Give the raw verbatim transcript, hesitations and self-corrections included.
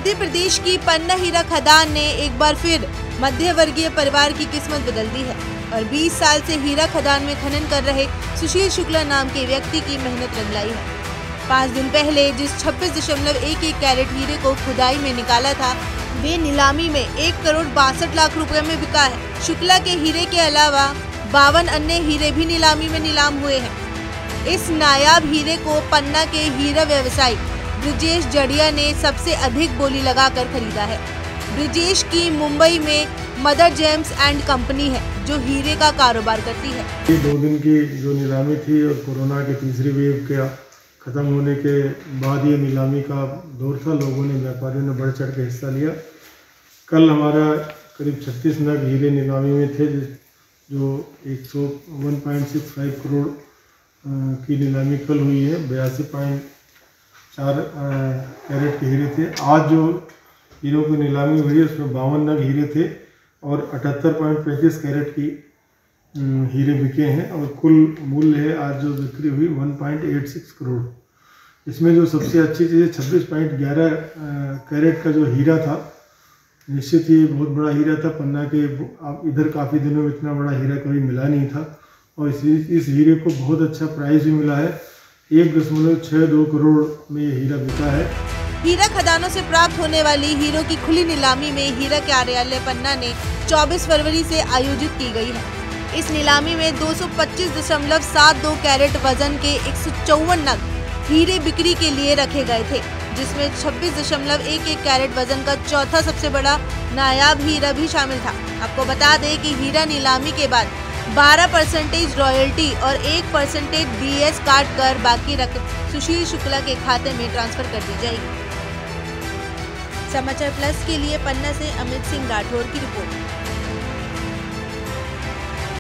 मध्य प्रदेश की पन्ना हीरा खदान ने एक बार फिर मध्य वर्गीय परिवार की किस्मत बदल दी है और बीस साल से हीरा खदान में खनन कर रहे सुशील शुक्ला नाम के व्यक्ति की मेहनत रंग लाई है। पाँच दिन पहले जिस छब्बीस दशमलव एक एक कैरेट हीरे को खुदाई में निकाला था, वे नीलामी में एक करोड़ बासठ लाख रुपए में बिका है। शुक्ला के हीरे के अलावा बावन अन्य हीरे भी नीलामी में नीलाम हुए हैं। इस नायाब हीरे को पन्ना के हीरा व्यवसायी ब्रिजेश जड़िया ने सबसे अधिक बोली लगाकर खरीदा है। ब्रिजेश की मुंबई में मदर जेम्स एंड कंपनी है जो हीरे का कारोबार करती है। ये दो दिन की जो नीलामी थी और कोरोना के तीसरी वेव के ख़त्म होने के बाद ये नीलामी का दौर था, लोगों ने व्यापारियों ने बढ़ चढ़ के हिस्सा लिया। कल हमारा करीब छत्तीस नग हीरे नीलामी में थे जो एक सौ one point six five crore की नीलामी कल हुई है। बयासी पॉइंट चार कैरेट के हीरे थे। आज जो हीरों की नीलामी हुई है उसमें बावन नग हीरे थे और अठहत्तर पॉइंट पैंतीस कैरेट की हीरे बिके हैं और कुल मूल्य है आज जो बिक्री हुई one point eight six crore. इसमें जो सबसे अच्छी चीज़ है छब्बीस पॉइंट ग्यारह कैरेट का जो हीरा था, निश्चित ही बहुत बड़ा हीरा था। पन्ना के आप इधर काफ़ी दिनों में इतना बड़ा हीरा कभी मिला नहीं था और इस इस हीरे को बहुत अच्छा प्राइस भी मिला है। एक दशमलव छः दो करोड़ में ये हीरा बिका है। हीरा खदानों से प्राप्त होने वाली हीरों की खुली नीलामी में हीरा कार्यालय पन्ना ने चौबीस फरवरी से आयोजित की गई है। इस नीलामी में दो सौ पच्चीस दशमलव सात दो कैरेट वजन के एक सौ चौवन नग हीरे बिक्री के लिए रखे गए थे, जिसमें छब्बीस दशमलव एक एक कैरेट वजन का चौथा सबसे बड़ा नायाब हीरा भी शामिल था। आपको बता दें कि हीरा नीलामी के बाद बारह परसेंटेज रॉयल्टी और एक परसेंटेज डीएस काट कर बाकी रकम सुशील शुक्ला के खाते में ट्रांसफर कर दी जाएगी। समाचार प्लस के लिए पन्ना से अमित सिंह राठौर की रिपोर्ट।